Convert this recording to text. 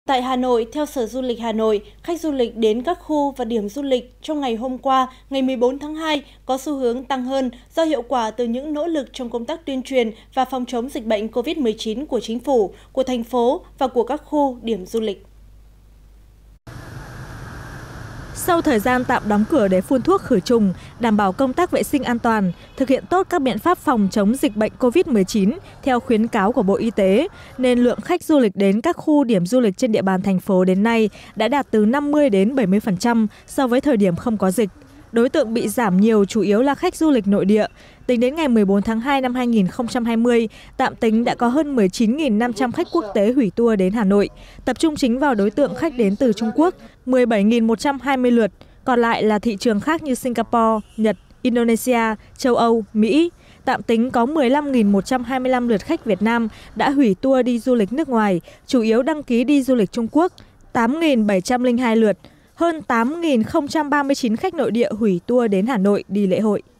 Tại Hà Nội, theo Sở Du lịch Hà Nội, khách du lịch đến các khu và điểm du lịch trong ngày hôm qua, ngày 14 tháng 2, có xu hướng tăng hơn do hiệu quả từ những nỗ lực trong công tác tuyên truyền và phòng chống dịch bệnh COVID-19 của chính phủ, của thành phố và của các khu, điểm du lịch. Sau thời gian tạm đóng cửa để phun thuốc khử trùng, đảm bảo công tác vệ sinh an toàn, thực hiện tốt các biện pháp phòng chống dịch bệnh COVID-19 theo khuyến cáo của Bộ Y tế, nên lượng khách du lịch đến các khu điểm du lịch trên địa bàn thành phố đến nay đã đạt từ 50 đến 70% so với thời điểm không có dịch. Đối tượng bị giảm nhiều chủ yếu là khách du lịch nội địa. Tính đến ngày 14 tháng 2 năm 2020, tạm tính đã có hơn 19.500 khách quốc tế hủy tour đến Hà Nội, tập trung chính vào đối tượng khách đến từ Trung Quốc, 17.120 lượt, còn lại là thị trường khác như Singapore, Nhật, Indonesia, châu Âu, Mỹ. Tạm tính có 15.125 lượt khách Việt Nam đã hủy tour đi du lịch nước ngoài, chủ yếu đăng ký đi du lịch Trung Quốc, 8.702 lượt, hơn 8.039 khách nội địa hủy tour đến Hà Nội đi lễ hội.